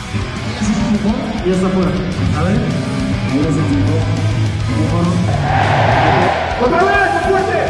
Y está fuera. A ver. Ahora se fijó. ¡Otra vez! ¡Fuerte!